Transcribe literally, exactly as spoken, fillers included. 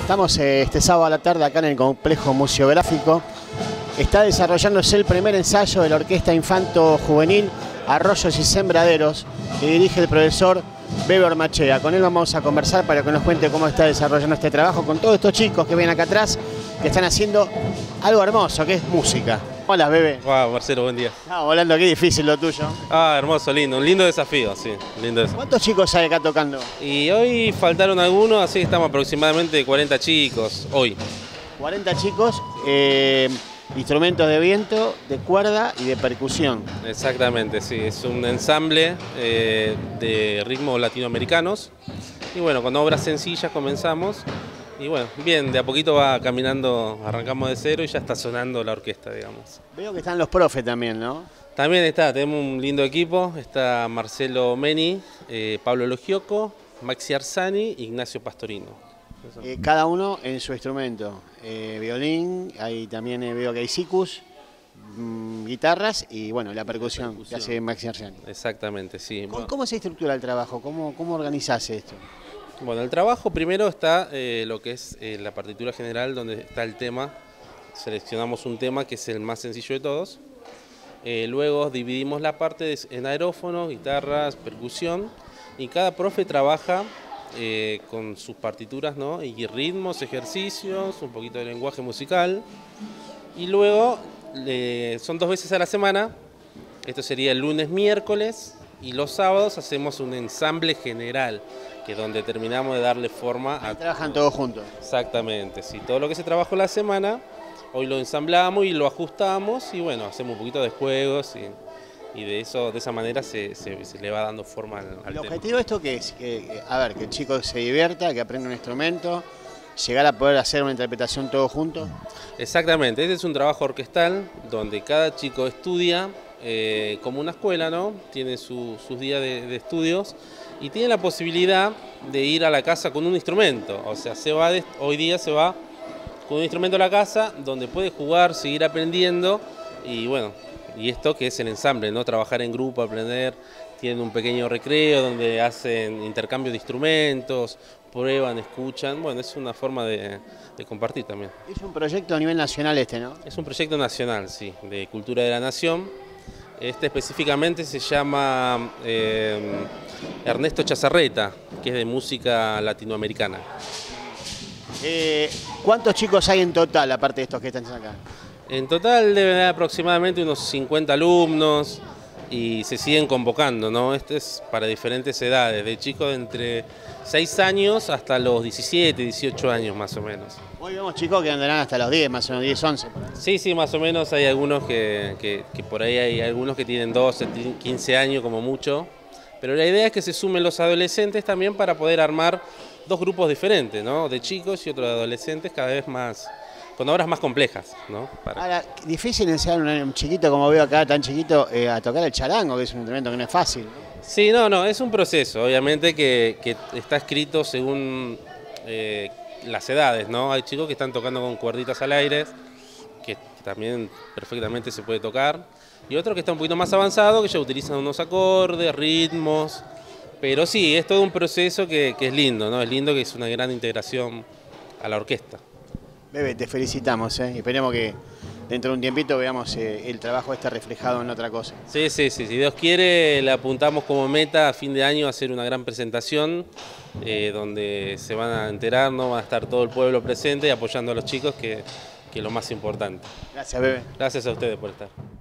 Estamos eh, este sábado a la tarde acá en el complejo museográfico. Está desarrollándose el primer ensayo de la Orquesta Infanto Juvenil Arroyos y Sembraderos, que dirige el profesor Bebe Ormachea. Con él vamos a conversar para que nos cuente cómo está desarrollando este trabajo con todos estos chicos que ven acá atrás, que están haciendo algo hermoso, que es música. Hola, Bebe. Wow, Marcelo, buen día. Ah, volando, qué difícil lo tuyo. Ah, hermoso, lindo, un lindo desafío, sí, lindo desafío. ¿Cuántos chicos hay acá tocando? Y hoy faltaron algunos, así que estamos aproximadamente cuarenta chicos, hoy. cuarenta chicos, eh, instrumentos de viento, de cuerda y de percusión. Exactamente, sí, es un ensamble eh, de ritmos latinoamericanos. Y bueno, con obras sencillas comenzamos. Y bueno, bien, de a poquito va caminando, arrancamos de cero y ya está sonando la orquesta, digamos. Veo que están los profes también, ¿no? También está, tenemos un lindo equipo, está Marcelo Meni, eh, Pablo Logioco, Maxi Arzani, Ignacio Pastorino. Eh, cada uno en su instrumento, eh, violín, ahí también eh, veo que hay sicus, mmm, guitarras y bueno, la percusión, la percusión. que hace Maxi Arzani. Exactamente, sí. ¿Cómo, bueno. ¿Cómo se estructura el trabajo? ¿Cómo, cómo organizás esto? Bueno, el trabajo primero está eh, lo que es eh, la partitura general, donde está el tema. Seleccionamos un tema que es el más sencillo de todos. Eh, luego dividimos la parte en aerófonos, guitarras, percusión. Y cada profe trabaja eh, con sus partituras, ¿no? Y ritmos, ejercicios, un poquito de lenguaje musical. Y luego eh, son dos veces a la semana. Esto sería el lunes, miércoles. Y los sábados hacemos un ensamble general, que es donde terminamos de darle forma a... Trabajan todos juntos. Exactamente, sí. Todo lo que se trabajó la semana, hoy lo ensamblamos y lo ajustamos y bueno, hacemos un poquito de juegos y, y de eso, de esa manera se, se, se le va dando forma al, al ¿El tema. objetivo de esto qué es? Que, a ver, que el chico se divierta, que aprenda un instrumento, llegar a poder hacer una interpretación todos juntos. Exactamente, este es un trabajo orquestal donde cada chico estudia eh, como una escuela, ¿no? Tiene su, sus días de, de estudios y tiene la posibilidad de ir a la casa con un instrumento. O sea, se va de, hoy día se va con un instrumento a la casa donde puede jugar, seguir aprendiendo y bueno, y esto que es el ensamble, ¿no? Trabajar en grupo, aprender. Tienen un pequeño recreo donde hacen intercambio de instrumentos, prueban, escuchan. Bueno, es una forma de, de compartir también. Es un proyecto a nivel nacional este, ¿no? Es un proyecto nacional, sí, de cultura de la nación. Este específicamente se llama eh, Ernesto Chazarreta, que es de música latinoamericana. Eh, ¿Cuántos chicos hay en total, aparte de estos que están acá? En total deben haber aproximadamente unos cincuenta alumnos y se siguen convocando, ¿no? Este es para diferentes edades, de chicos de entre seis años hasta los diecisiete, dieciocho años más o menos. Hoy vemos chicos que andarán hasta los diez, más o menos diez, once. Sí, sí, más o menos hay algunos que, que, que por ahí hay algunos que tienen doce, quince años como mucho, pero la idea es que se sumen los adolescentes también para poder armar dos grupos diferentes, ¿no? De chicos y otros de adolescentes cada vez más, con obras más complejas, ¿no? Para... Ahora, difícil enseñar a un chiquito, como veo acá, tan chiquito, eh, a tocar el charango, que es un instrumento que no es fácil, ¿no? Sí, no, no, es un proceso, obviamente que, que está escrito según eh, las edades, ¿no? Hay chicos que están tocando con cuerditas al aire, que también perfectamente se puede tocar, y otros que están un poquito más avanzados, que ya utilizan unos acordes, ritmos, pero sí, es todo un proceso que, que es lindo, ¿no? Es lindo, que es una gran integración a la orquesta. Bebe, te felicitamos, ¿eh? Y esperemos que dentro de un tiempito veamos eh, el trabajo este reflejado en otra cosa. Sí, sí, sí, si Dios quiere, le apuntamos como meta a fin de año a hacer una gran presentación eh, donde se van a enterar, ¿no? Va a estar todo el pueblo presente y apoyando a los chicos, que, que es lo más importante. Gracias, Bebe. Gracias a ustedes por estar.